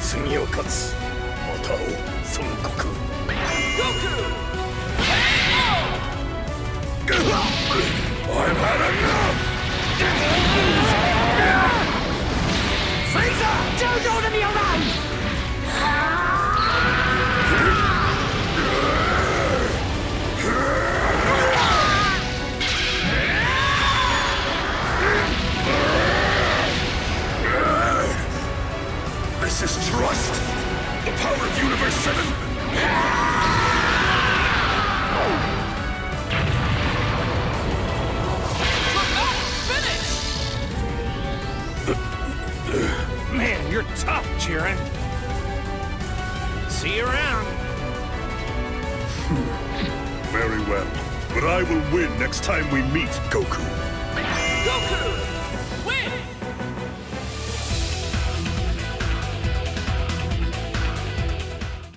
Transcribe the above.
次を勝つ。また会おう、孫悟空。I'm had enough! Frieza! Don't order me around! This is trust! The power of Universe 7! Man, you're tough, Jiren. See you around. Very well. But I will win next time we meet, Goku. Goku!